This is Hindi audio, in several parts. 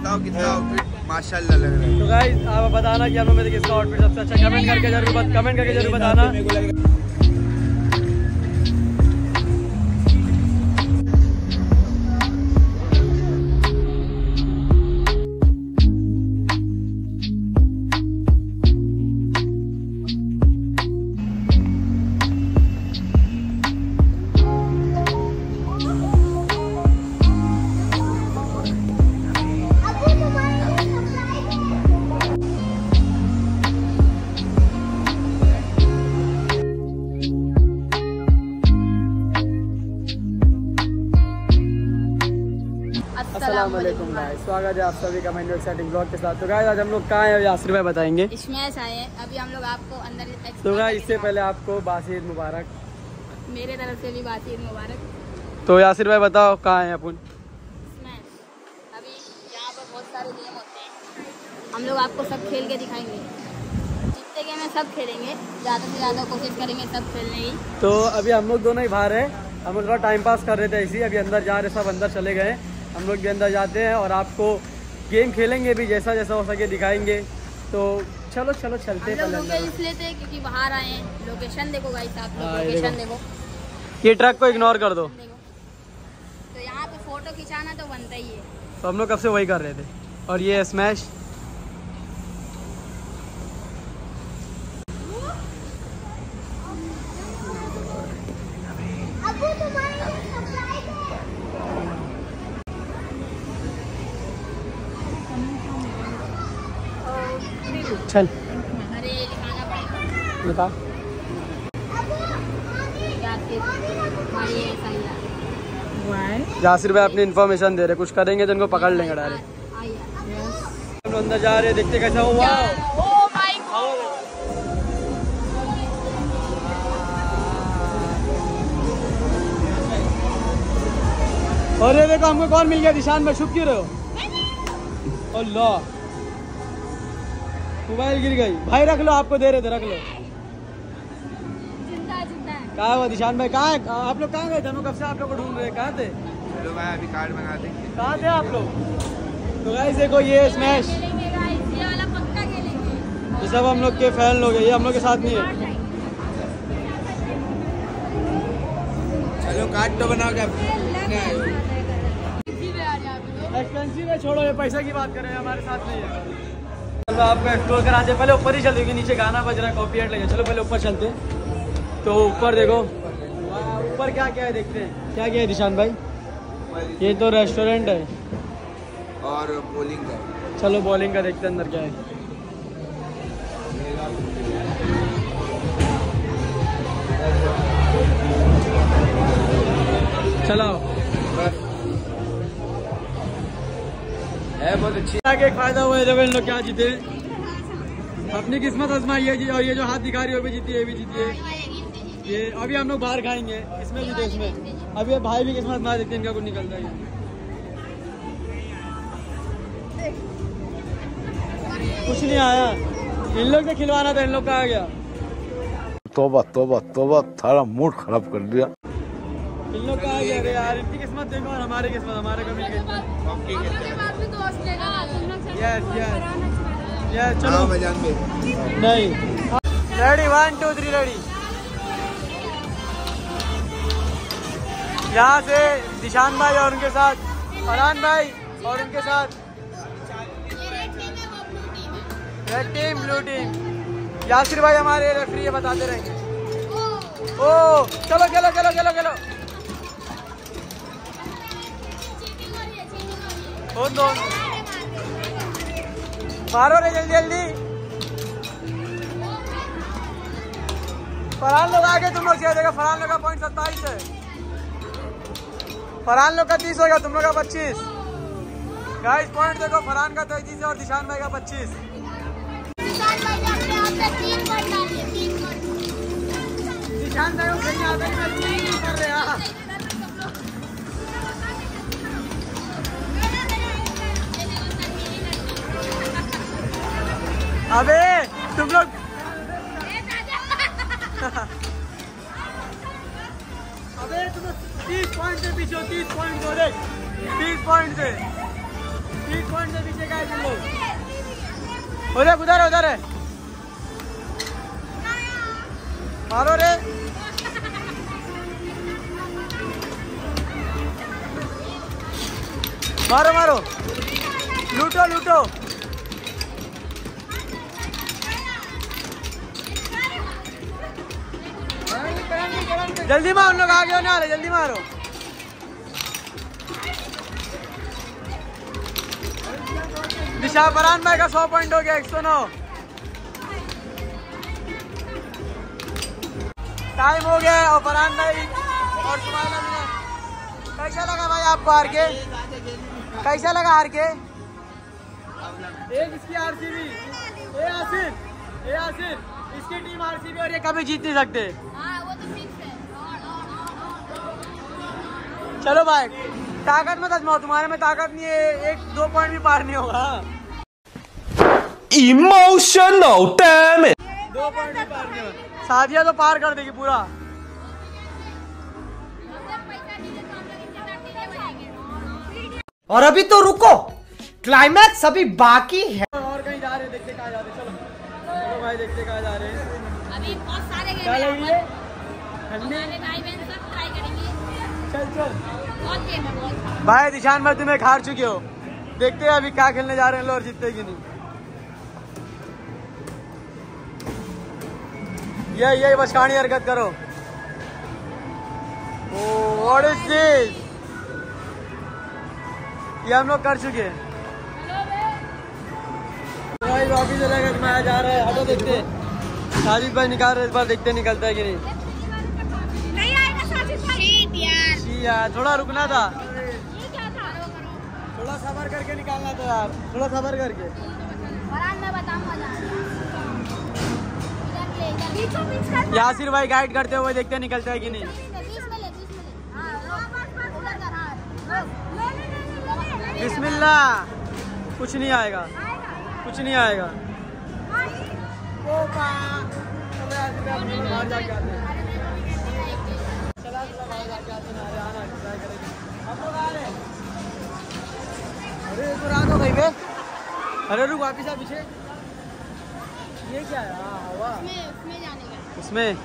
बताओ कितना आउटफिट माशाल्लाह लग रहा है। तो गाइस आप बताना कि हम लोग में से किसका आउटफिट सबसे अच्छा, कमेंट करके जरूर बताना। अस्सलामुअलैकुम गाइस, स्वागत है आप सभी का मेरे एक्साइटिंग ब्लॉग के साथ। तो गाइस आज हम लोग कहाँ हैं यासिर भाई बताएंगे। स्मैश आए हैं अभी हम लोग आपको अंदर। तो गाइस इससे पहले आपको बासी ईद मुबारक। मेरे तरफ से भी बासी ईद मुबारक। तो यासिर भाई बताओ कहाँ हैं अपन। स्मैश अभी यहाँ पर बहुत सारे गेम होते हैं, हम लोग आपको सब खेल के दिखाएंगे। जितने गेम है सब खेलेंगे, ज़्यादा से ज़्यादा कोशिश करेंगे सब खेलने की। तो अभी हम लोग दोनों ही बाहर हैं, हम लोग थोड़ा टाइम पास कर रहे थे इसी। अभी अंदर जा रहे, सब अंदर चले गए, हम लोग भी अंदर जाते हैं और आपको गेम खेलेंगे भी, जैसा जैसा हो सके दिखाएंगे। तो चलो चलते हैं। इसलिए थे क्योंकि बाहर आए हैं। लोकेशन देखो गाइस, आप लोकेशन देखो। ये ट्रक को इग्नोर कर दो। तो यहाँ पे फोटो खिंचाना तो बनता ही है, तो हम लोग कब से वही कर रहे थे। और ये स्मैश चल अरे दिखाना पड़ेगा। बता यासिर भाई अपनी इन्फॉर्मेशन दे रहे, कुछ करेंगे तो इनको पकड़ लेंगे डायरेक्ट। हम लोग अंदर जा रहे हैं, देखते कैसा हुआ। और ये देखो हमको कौन मिल गया, निशान में छुप क्यों रहे हो। अल्लाह मोबाइल गिर गई भाई, रख लो, आपको दे रहे थे, रख लो। कहाँ हुआ निशान भाई, कहाँ है आप लोग, कहाँ गए थे? हम कब से आप लोग को ढूंढ रहे हैं, कहाँ थे? चलो भाई अभी कार्ड बना देंगे। कहाँ थे आप लोग? तो गाइस देखो ये स्मैश, ये सब हम लोग के फैन लोग हैं, ये हम लोग के साथ नहीं है। चलो कार्ड तो बनाओ क्या? एक्सपेंसिव है, छोड़ो, ये पैसा की बात करें, हमारे साथ नहीं है। चलो आपको एक्सप्लोर कराते हैं, पहले ऊपर ही चलते क्योंकि नीचे गाना बज रहा है, कॉपीराइट लगे। चलो पहले ऊपर चलते हैं। तो ऊपर देखो, ऊपर क्या क्या है देखते हैं। क्या क्या है निशान भाई? ये तो रेस्टोरेंट है और बॉलिंग का। चलो बॉलिंग का देखते हैं अंदर क्या है। चलो है बहुत अच्छी। आगे एक फायदा हुआ है, देखो इन लोग क्या जीते, अपनी किस्मत आजमाई है जी। और ये जो हाथ दिखा रही है वो भी जीती है, ये भी जीती है। ये अभी हम लोग बाहर खाएंगे, इसमें भी तो इसमें। अभी ये भाई भी किस्मत आजमा देखते हैं, इनका कुछ निकलता है। कुछ नहीं आया, इन लोग ने खिलवाना था, इन लोग का आ गया। तौबा तौबा तौबा, थारा मूड खराब कर दिया। इन लोग का आ गया। अरे यार इनकी किस्मत देखो और हमारी किस्मत, हमारे कमी की। यस चलो नहीं, रेडी 1 2 3 रेडी। यहाँ से निशान भाई और उनके साथ फरहान भाई और उनके साथ red team blue team. Yasir भाई हमारे रेफरी बताते रहेंगे। ओ चलो चलो चलो चलो चलो, दो मारो रे जल्दी जल्दी। फरहान लोग आगे, तुम लोग क्या देगा। फरहान लोग का पॉइंट 27 है, फरहान लोग का 30 हो गया, तुम लोग का 25। गाइस पॉइंट देखो, फरहान का 33 है और निशान भाई का 25। निशान भाई को खेलने आता है, कर रहे हैं। अबे तुम लोग अबे तुम 30 पॉइंट से पीछे हो, 30 पॉइंट हो, देख 30 पॉइंट से पीछे भाई तुम लोग। उधर है मारो रे। मारो लूटो। जल्दी मारो, उन लोग आगे होने वाले, जल्दी मारो। दिशा फरहान भाई का 100 पॉइंट हो गया, 109। टाइम हो गया और फरहान भाई और सुमाइला भी। कैसा लगा भाई आपको हार के? कैसा लगा हार के? एक इसकी आरसीबी, ए आसिफ इसकी टीम आरसीबी और ये कभी जीत नहीं सकते। चलो भाई ताकत मत आजमाओ, तुम्हारे में ताकत नहीं है, 1-2 पॉइंट भी पार नहीं होगा। Emotional damn it. 2 पॉइंट भी पार नहीं होगा। सादिया तो पार कर देगी पूरा। और अभी तो रुको, क्लाइमैक्स अभी बाकी है। और कहीं जा रहे हैं, देखते कहाँ जा रहे हैं। चलो भाई देखते कहाँ जा रहे हैं। अभी बहुत सारे गेम क्या लगी है? ठंडी। भाई बहन सब ट्राई करेंगे। चल बहुत गेम है, बहुत। भाई दिशान भाई तुम एक हार चुके हो, देखते हैं अभी क्या खेलने जा रहे हैं लोग, जीतते कि नहीं। यही बस कहानी हरकत करो। What is this? ये हम लोग कर चुके हैं। भाई वापिस चलेगा, मैं जा रहा है, हटो देखते हैं। साजिद भाई निकाल रहे, इस बार देखते निकलता है कि नहीं। नहीं आएगा साजिद भाई। यार थोड़ा रुकना था, ये क्या था? थोड़ा सबर करके निकालना था यार, थोड़ा सबर करके। फरहान मैं बताऊंगा जा। बीचों बीच कर। यासिर भाई गाइड करते हुए देखते निकलता है कि नहीं। 20 में ले। हां उधर कर। हां बिस्मिल्लाह। कुछ नहीं आएगा, कुछ नहीं आएगा। अरे रुक, वापिस आ पीछे। ये क्या है? हवा। उसमें जाने का।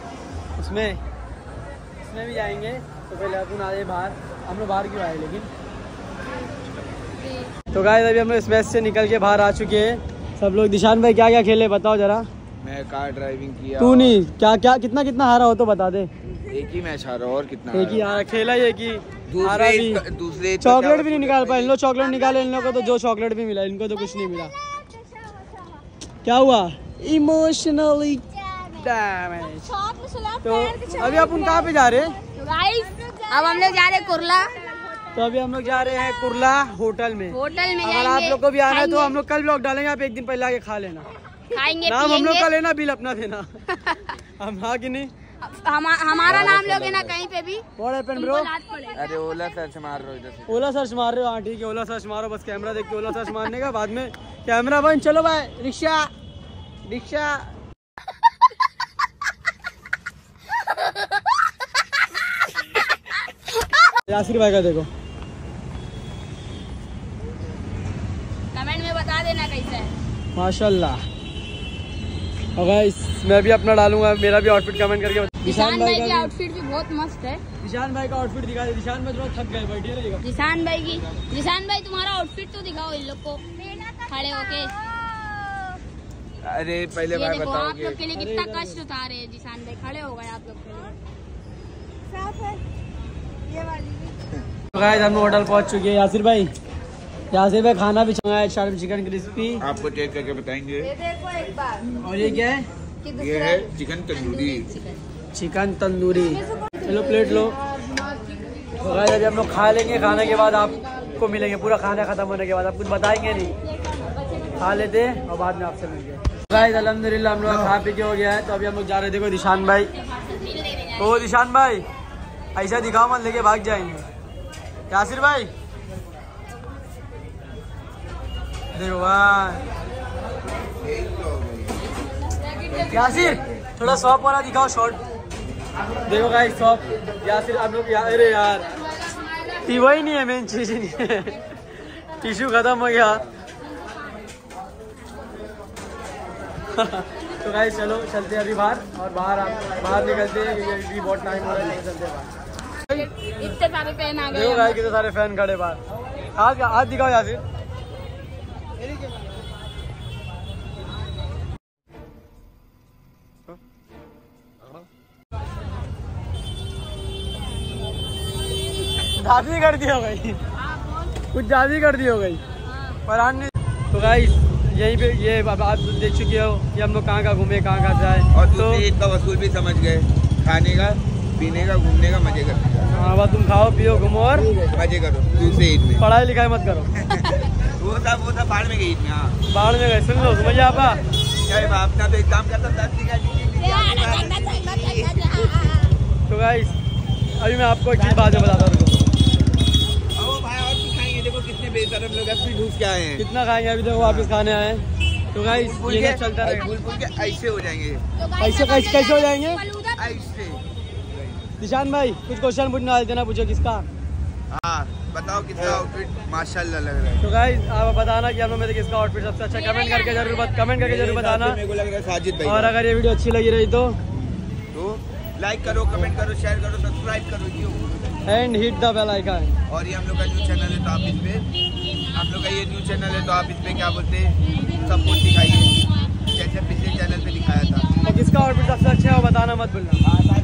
उसमें भी जाएंगे। तो पहले अपन आए बाहर। हम लोग बाहर क्यों आए लेकिन? तो गाइस अभी हम लोग स्पेस से निकल के बाहर आ चुके हैं सब लोग। दिशान भाई क्या क्या खेले बताओ जरा। मैं कार ड्राइविंग किया। तू नहीं, क्या कितना हारा हो तो बता दे। एक ही मैच हारा और कितना एक ही हारा, खेला ही एक ही हारा भी। दूसरे चॉकलेट भी नहीं निकाल पाए इन लोग। चॉकलेट निकाले इन लोगों को, तो जो चॉकलेट भी मिला इनको तो कुछ नहीं मिला। क्या हुआ? Emotionally damage. तो अभी अपन कहाँ पे जा रहे हैं? तो गाइस अब हम लोग जा रहे हैं कुर्ला। तो अभी हम लोग जा रहे हैं कुर्ला होटल में। अगर आप लोग को भी आना है तो हम लोग कल ब्लॉग डालेंगे, आप एक दिन पहले आके खा लेना। खाएंगे नाम हम लोग का लेना, बिल अपना देना। हम हाँ कि नहीं? हमारा नाम लोगे ना कहीं पे भी। What happened bro? अरे ओला सर्च मार रहे हो इधर से। ओला सर्च मार रहे हो? हाँ ठीक है, ओला सर्च मारो, बस कैमरा देख के ओला सर्च मारने का, बाद में कैमरा बंद। चलो भाई रिक्शा। यासिर भाई का देखो, कमेंट में बता देना कैसा है। माशाल्लाह। और गाइस मैं भी अपना डालूंगा, मेरा भी आउटफिट कमेंट करके बता। निशान भाई की आउटफिट भी बहुत मस्त है। निशान भाई का आउटफिट दिखा दे। निशान भाई थोड़ा थक गए, बैठिए रहेगा। निशान भाई तुम्हारा आउटफिट तो दिखाओ इन लोग को खड़े होके। अरे पहले ये भाई देखो बताओ आप लोग के लिए कितना कष्ट उठा रहे हैं निशान भाई। खड़े हो गए आप लोग के लिए। तो गाइस हम होटल पहुंच चुके हैं। यासिर भाई खाना भी मंगाया, शार्प चिकन क्रिस्पी। आपको टेस्ट करके बताएंगे। देखो एक बार। और ये क्या है? ये है चिकन तंदूरी। चिकन तंदूरी। चलो प्लेट लो। तो गाइस अभी हम लोग खा लेंगे, खाने के बाद आपको मिलेंगे। पूरा खाना खत्म होने के बाद आप कुछ बताएंगे नहीं, खा लेते और बाद में आपसे मिलेंगे। गाइस अल्हम्दुलिल्लाह हम लोग खा पी के हो गया है। तो अभी हम लोग जा रहे थे। देखो निशान भाई, ओ निशान भाई ऐसा दिखाओ मत, लेके भाग जाएंगे। यासिर भाई देखो भाई, यासिर थोड़ा शॉप वाला दिखाओ शॉर्ट। देखो गाइस शॉप। यासिर आप लोग अरे यार वही नहीं है, मेन चीज नहीं है। टिश्यू खत्म हो गया। तो गाइस चलो चलते हैं अभी बाहर, और बाहर निकलते हैं क्योंकि अभी बहुत टाइम हो रहा है, चलते हैं बाहर। इतने सारे फैन आ देखो गए। गाइस कितने सारे फैन खड़े बाहर। हाथ दिखाओ यासिर। दादी कर दी हो गई, कुछ ज्यादा कर दी हो गई फरहान ने। तो गाइस यहीं पे ये आप देख चुके हो कि हम लोग कहाँ घूमे कहाँ जाए, और तो दूसरी ईद का वसूल भी समझ गए, खाने का पीने का घूमने का मजे करने का। हाँ बस तुम खाओ पियो घूमो और मजे करो दूसरी ईद में, पढ़ाई लिखाई मत करो। वो सब बाहर में गई ईद में। हाँ बाहर में गए, सुन लो मजा आपा। अपना तो एक काम करता तो गाइस अभी मैं आपको एक चीज बाद में बताता हूँ। भाई और भी खाएंगे, देखो कितने बेशरम लोग अपनी ढूंढ के आए हैं। कितना खाएंगे, अभी देखो वापस खाने आए हैं। तो गाइस ये सब चलता रहेगा। भूल के ऐसे हो जाएंगे, ऐसे कैसे हो जाएंगे? ऐसे। निशान भाई कुछ क्वेश्चन पूछना देना, पूछो किसका। हाँ बताओ किसका आउटफिट माशाल्लाह लग रहा है। तो गाइस आप बताना कि आप लोग में से किसका आउटफिट सबसे अच्छा, कमेंट करके जरूर बताना। मेरे को लग रहा है साजिद भाई। और अगर ये वीडियो अच्छी लगी रही तो लाइक करो, कमेंट करो, शेयर करो, सब्सक्राइब करो and hit the bell icon. और ये हम लोग का न्यू चैनल है तो आप इस पे, हम लोग का ये न्यू चैनल है तो आप इस पे क्या बोलते हैं सपोर्ट दिखाइए, जैसे पिछले चैनल पे दिखाया था। और किसका आउटफिट सबसे अच्छा है वो बताना मत भूलना।